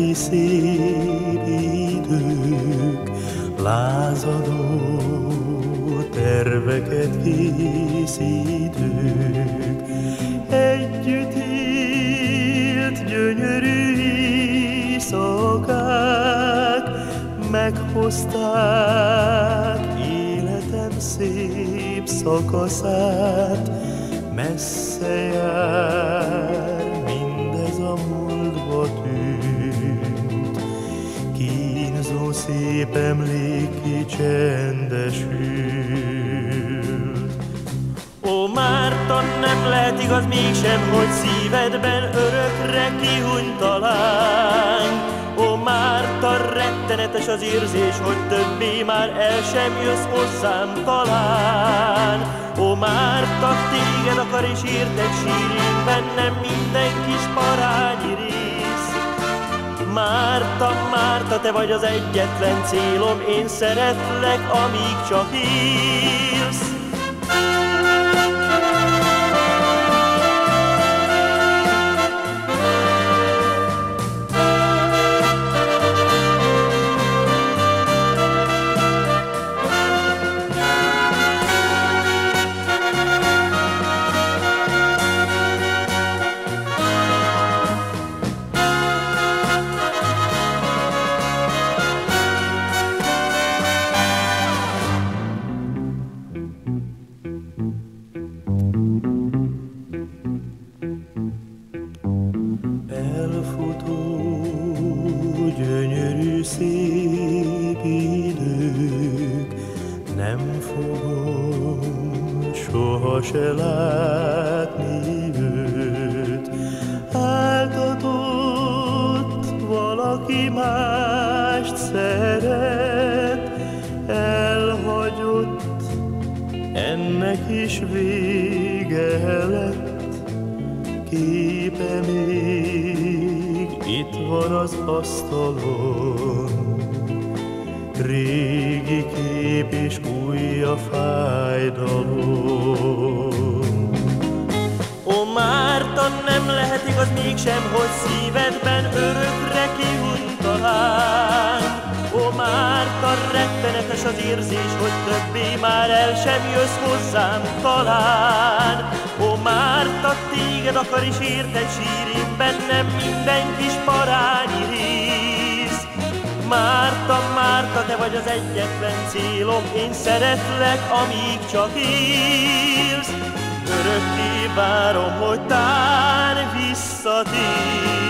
neki szép idők, lázadó terveket készítők. Együtt élt gyönyörű éjszakák, meghozták életem szép szakaszát. Messze jár mindez a múltba tűnt, kínzó szép emlék kicsendesült. Ó, Márta, nem lehet igaz mégsem, hogy szívedben örökre kihunyt a lány. Ó, Márta, rettenetes az érzés, hogy többé már el sem jössz hozzám talán. Ó, Márta, téged akar és érted sírjén bennem minden kis parányi rész. Márta, Márta, te vagy az egyetlen célom, én szeretlek, amíg csak élsz. Gyönyörű szép idők, nem fogom soha se látni őt. Áltatott valaki mást szeret, elhagyott, ennek is vége lett. Képe még itt van az asztalon, régi kép és új a fájdalom. Ó, Márta, nem lehet igaz mégsem, hogy szívedben örökre kihunyt a lány. Ó, Márta, rettenetes az érzés, hogy többé már el sem jössz hozzám talán. Ó, Márta, téged akar és érted sírjén bennem minden kis parányi rész. Márta, Márta, te vagy az egyetlen célom, én szeretlek, amíg csak élsz. Örökké várom, hogy tán visszatérsz.